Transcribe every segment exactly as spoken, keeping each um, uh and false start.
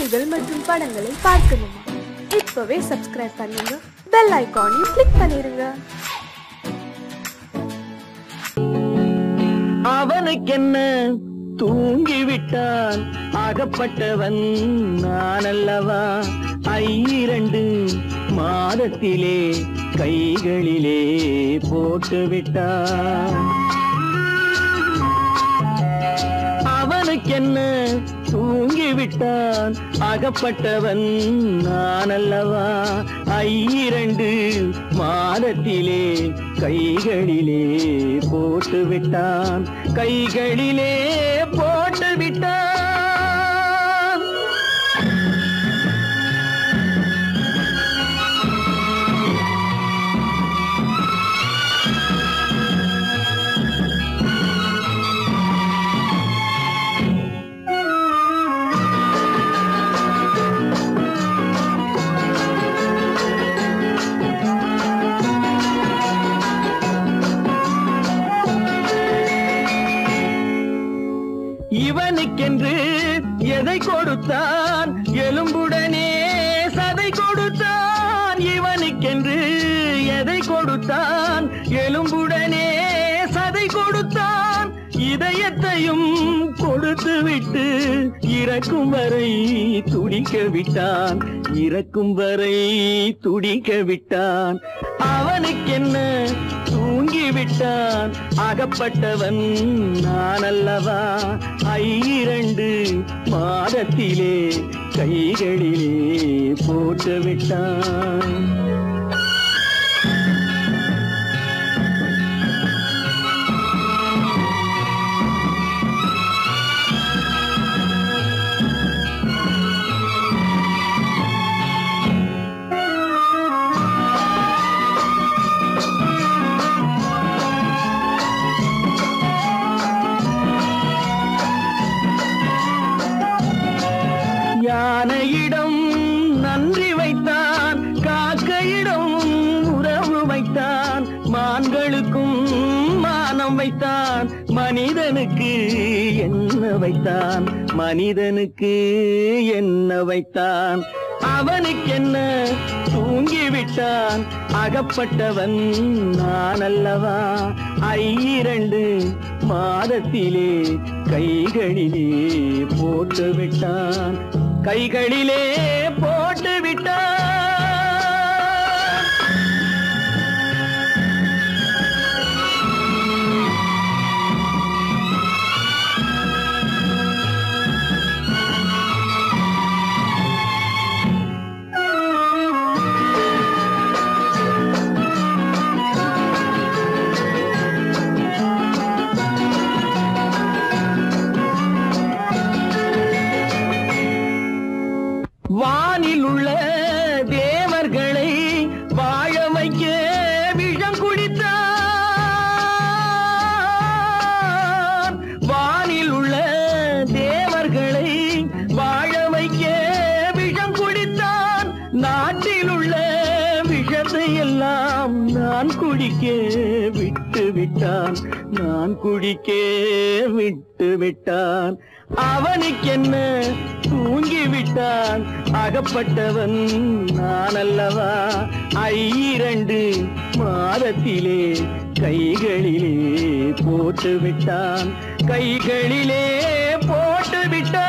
செய்திகள் மற்றும் படங்களை பார்க்கணுமா? இப்பவே சப்ஸ்கிரைப் பண்ணுங்க, பெல் ஐகானையும் கிளிக் பண்ணிருங்க. அவனுக்கென்ன தூங்கிவிட்டான், அகப்பட்டவன் நான் அல்லவா? ஐரண்டு மாதத்திலே கைகளிலே போட்டு விட்டான். அவனுக்கென்ன தூங்கிவிட்டான், அகப்பட்டவன் நான் அல்லவா? ஐரண்டு மாதத்திலே கைகளிலே போட்டு விட்டான், கைகளிலே போட்டு விட்டான். இவனுக்கென்று எதை கொடுத்தான், எலும்புடனே சதை கொடுத்தான். இவனுக்கென்று எதை கொடுத்தான், எலும்புடனே சதை கொடுத்தான். இதயத்தையும் கொடுத்து விட்டு இறக்கும் வரை துடிக்க விட்டான், இறக்கும் வரை துடிக்க விட்டான். அவனுக்கென்ன தூங்கிவிட்டான், அகப்பட்டவன் நான் அல்லவா? ஐரண்டு மாதத்திலே கைகளிலே போட்டு விட்டான். யானையிடம் நன்றி வைத்தான், காக்கையிடம் உறவு வைத்தான். மான்களுக்கும் மானம் வைத்தான், மனிதனுக்கு என்ன வைத்தான், மனிதனுக்கு என்ன வைத்தான். அவனுக்கென்ன தூங்கிவிட்டான், அகப்பட்டவன் நான் அல்லவா? ஐரண்டு மாதத்திலே கைகளிலே போட்டு விட்டான், கைகளிலே போட்டு விட்டான். வானில் உள்ள தேவர்களை வாழ வைக்க விஷம் குடித்தான். வானில் உள்ள தேவர்களை வாழ வைக்க விஷம் குடித்தான். நாட்டில் உள்ள விஷத்தை எல்லாம் நான் குடிக்க விட்டு விட்டான், நான் குடிக்க விட்டு விட்டான். அவனுக்கென்ன தூங்கிவிட்டான், அகப்பட்டவன் நான் அல்லவா? ஐரண்டு மாதத்திலே கைகளிலே போட்டு விட்டான், கைகளிலே போட்டு விட்டான்.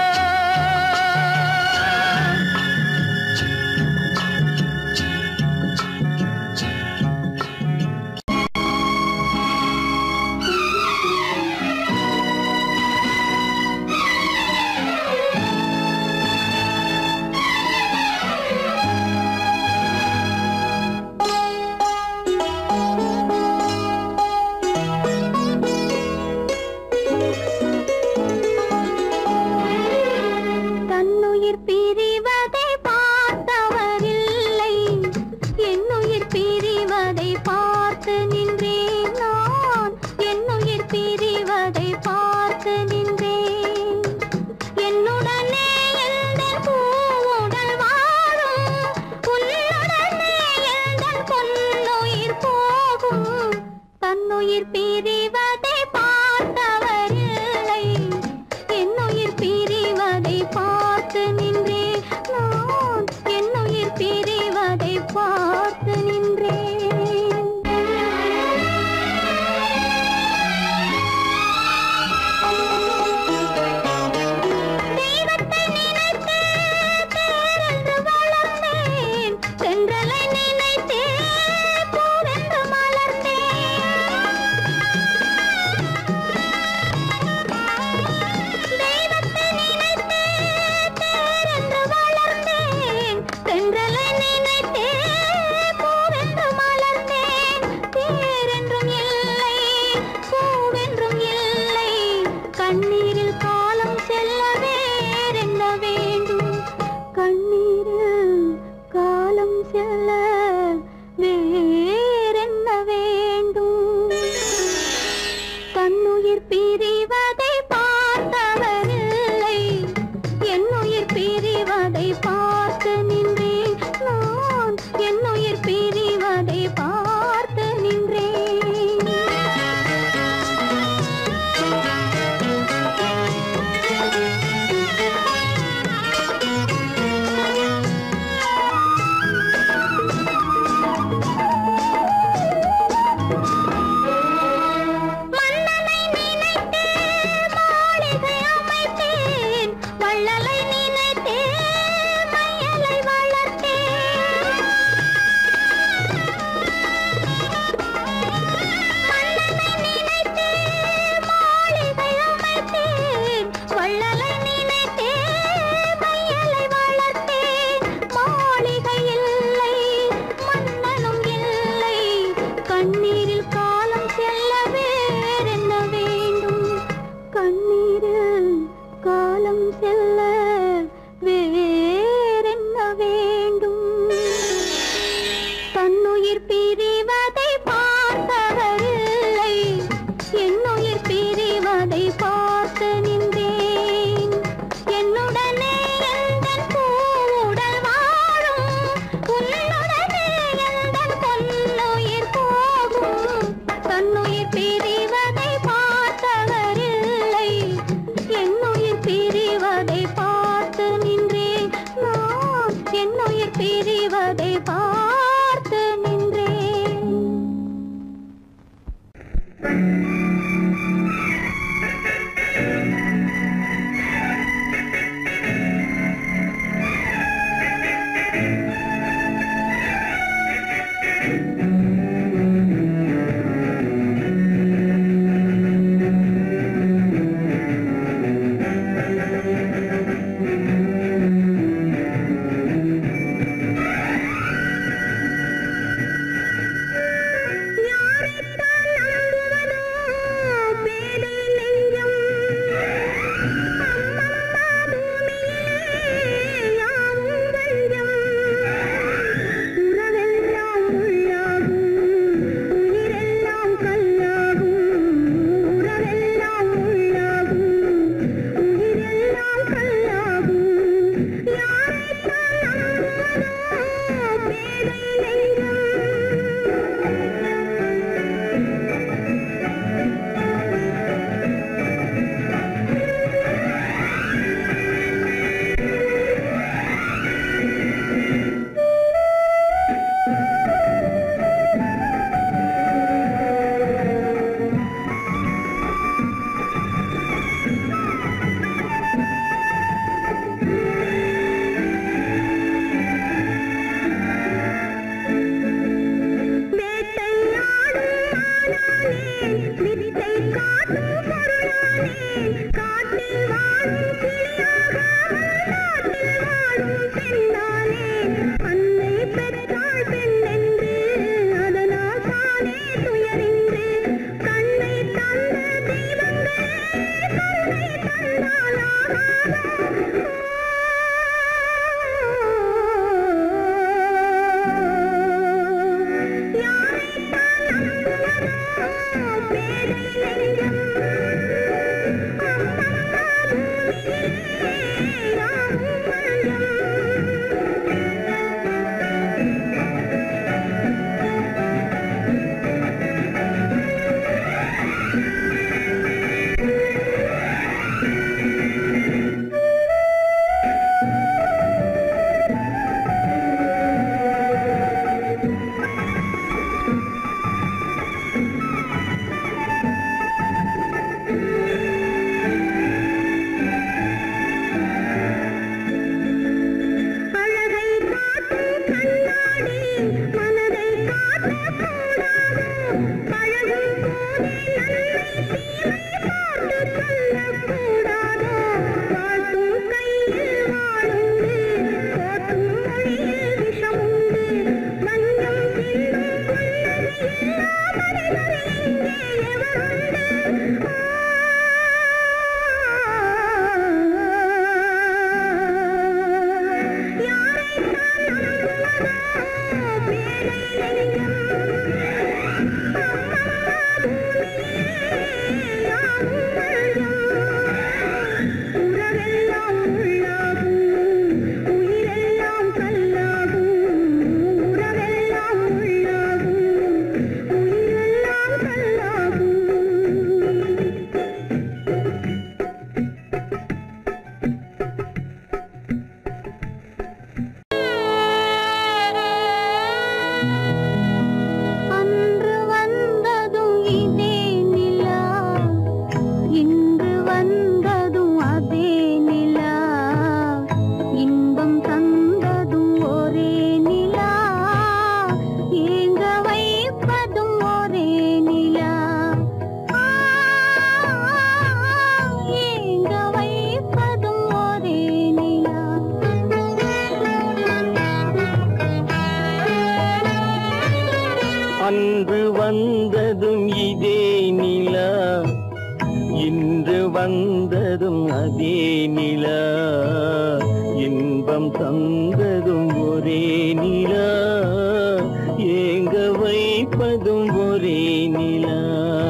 வந்ததும் அதே நிலா, இன்பம் தந்ததும் ஒரே நிலா, ஏங்க வைப்பதும் ஒரே நிலா.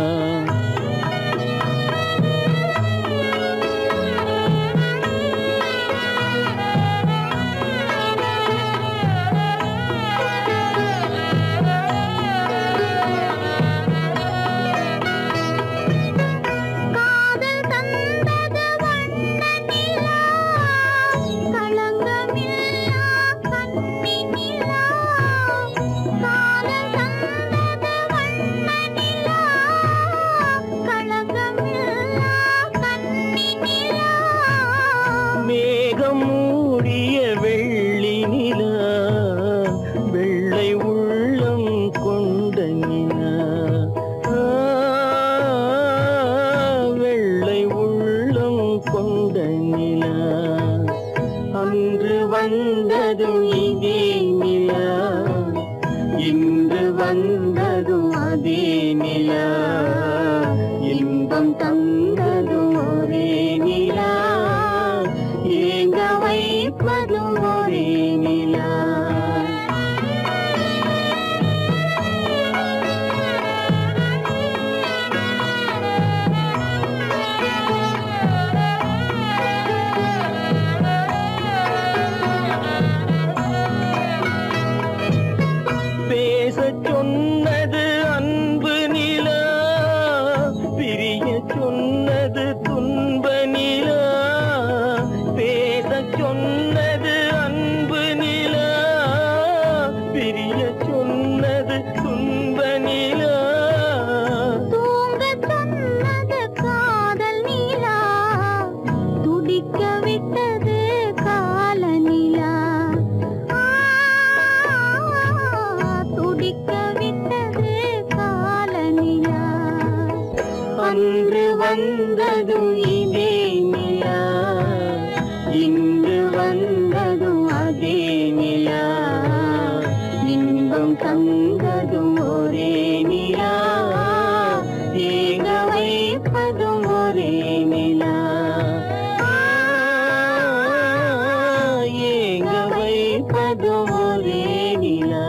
வந்ததும் இதே நிலா, இன்று வந்ததும் அதே நிலா, இன்பம் தந்ததும் ஒரே நிலா, ஏங்க வைப்பதும் ஒரே நிலா. சொன்னது அன்பு நிலா, பிரிய சொன்னது துன்ப நிலா, பேச சொன்னது அன்பு நிலா, பிரிய சொன்னது துன்ப நிலா, தூங்க சொன்னது காதல் நிலா, துடிக்க விட்டது கால நிலா, அன்று வந்ததும் இதே நிலா, இன்று வந்ததும் அதே நிலா, இன்பம் தந்ததும் ஒரே நிலா, ஏங்க வைப்பதும் ஒரே நிலா, ஏங்க வைப்பதும் ஒரே நிலா.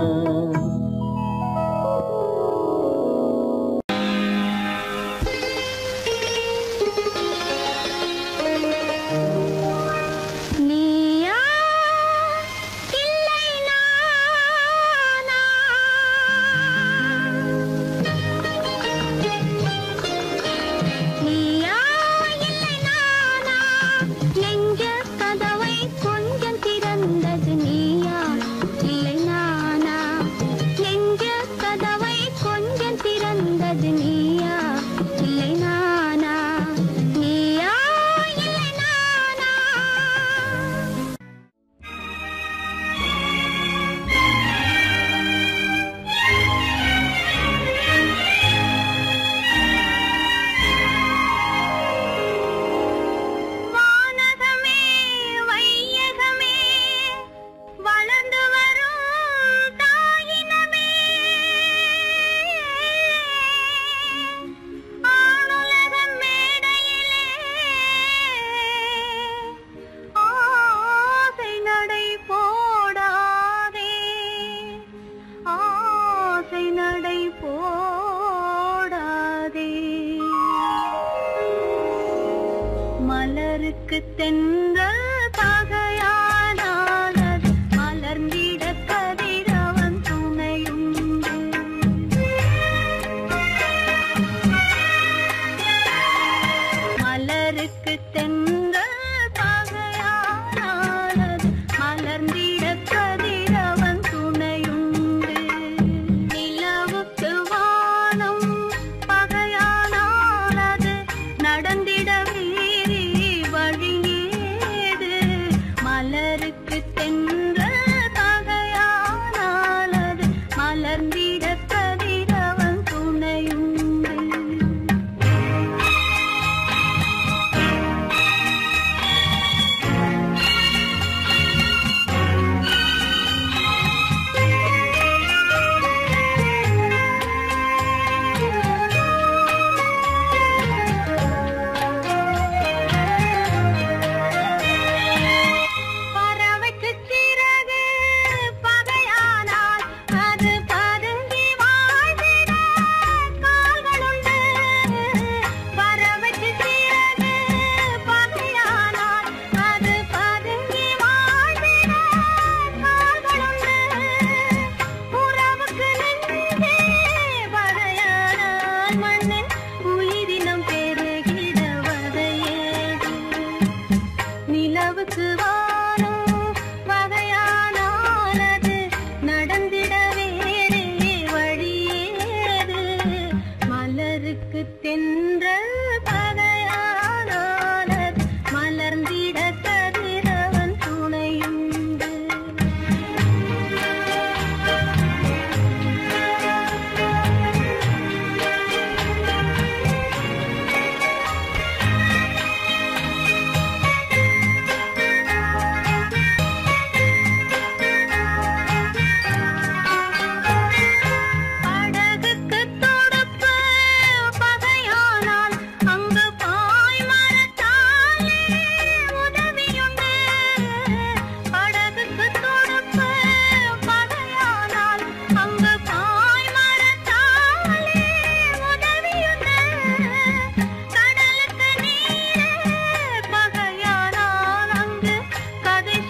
மலருக்கு தென்றல் பகையானானது, மலர்ந்திட கதிரவன் துணையுண்டு. மலருக்கு தென்றல் பகையானானது, மலர்ந்திட கதிரவன் துணையுண்டு. நிலவுக்கு வானம் பகையானானது, நடந்திட மலருக்கு தென்றல் பகையானானது, மலர்ந்திட கதிரவன் துணையுண்டு.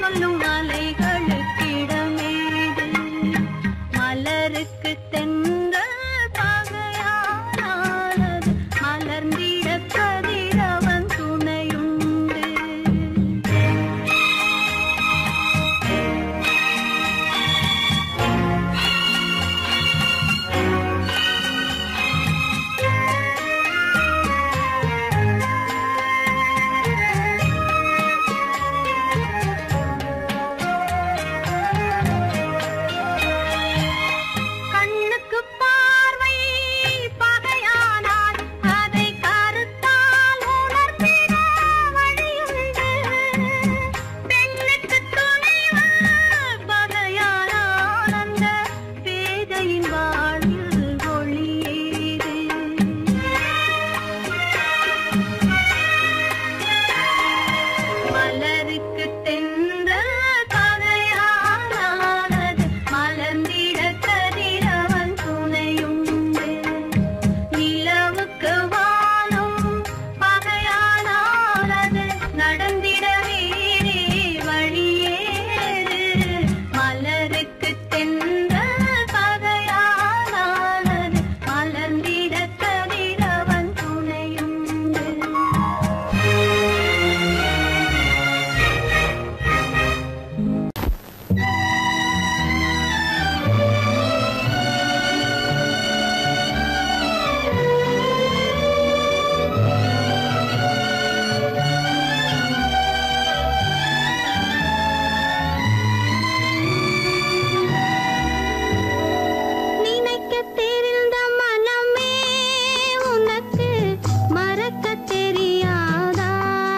சொல்லும் அலைகளுக்கிடமேது மலருக்கு தென்றல் பகையானானது மலர்ந்திட கதிரவன் துணையுண்டு. கண்ணுக்கு பார்வை பகையானால் அதை கருத்தால் உணர்த்திட வழியுண்டு. பெண்ணுக்கு துணைவன் பகையானால் அந்த பேதையின் வாழ்வில் ஒளியேது. மலருக்கு தென்றல் பகையானானது மலர்ந்திட கதிரவன் துணையுண்டு. நிலவுக்கு வானம் பகையானானது நடந்திட வேறே வழியேது. மலருக்கு தென்றல் பகையானானது மலர்ந்திட கதிரவன் துணையுண்டு. நினைக்கத் தெரிந்த மனமே உனக்கு மறக்கத் தெரியாதா?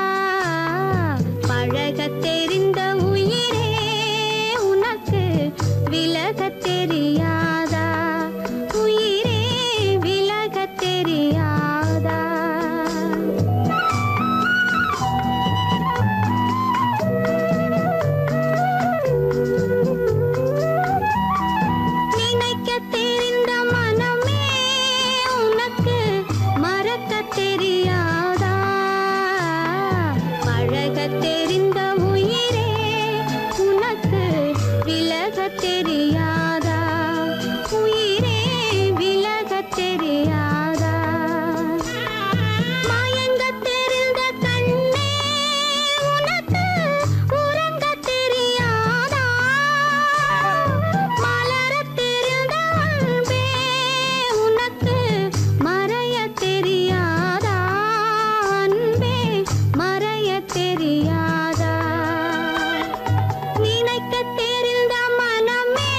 பழகத் தெரிந்த உயிரே உனக்கு விலகத் தெரியாதா? உயிரே விலகத் தெரியாதா? நினைக்கத் தெரிந்த மனமே உனக்கு மறக்கத் தெரியாதா? பழகத் தெரிந்த உயிரே உனக்கு விலகத் தெரியாதா? உயிரே விலகத் தெரியாதா? மயங்கத் தெரிந்த கண்ணே உனக்கு உறங்கத் தெரியாதா? மலரத் தெரிந்த அன்பே உனக்கு மறையத் தெரியாதா? அன்பே மறையத் தெரியாதா? நினைக்கத் தெரிந்த மனமே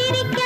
சிரிக்க